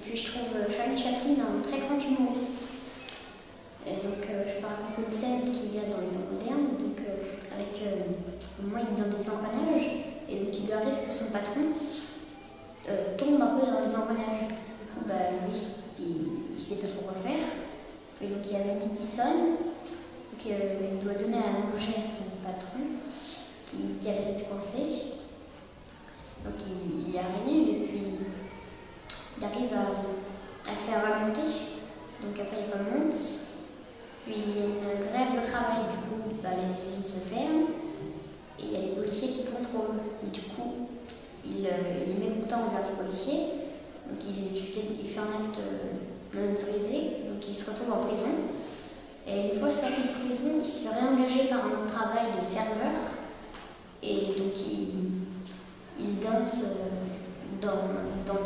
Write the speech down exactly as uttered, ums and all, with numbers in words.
puis je trouve Charlie Chaplin un très grand humoriste. Et donc euh, je peux raconter une scène qu'il y a dans les temps modernes, donc euh, avec euh, moi il est dans des engrenages, et donc il lui arrive que son patron euh, tombe un peu dans les engrenages. Du coup, bah, lui, il ne sait pas trop quoi faire. Et donc il y a midi qui sonne, donc euh, il doit donner à manger à son patron qui, qui a la tête coincée. Donc il, il y arrive et puis il arrive à, à le faire remonter. Donc après il remonte. Puis il y a une grève de travail, du coup bah, les usines se ferment et il y a les policiers qui contrôlent. Et du coup il, euh, il est mécontent envers les policiers, donc il, il, fait, il fait un acte non autorisé, donc il se retrouve en prison. Et une fois sorti de prison, il se fait réengager par un autre travail de serveur et donc il, il danse dans, dans